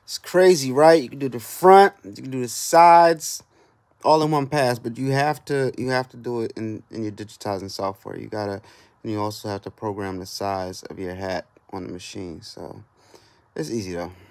It's crazy, right? You can do the front, you can do the sides, all in one pass, but you have to do it in your digitizing software. And you also have to program the size of your hat on the machine. So it's easy though.